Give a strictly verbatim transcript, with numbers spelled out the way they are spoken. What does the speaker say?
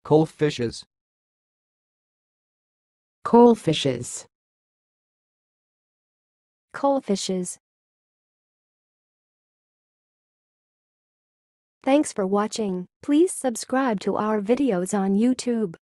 coalfishes, coalfishes, coalfishes. Thanks for watching. Please subscribe to our videos on YouTube.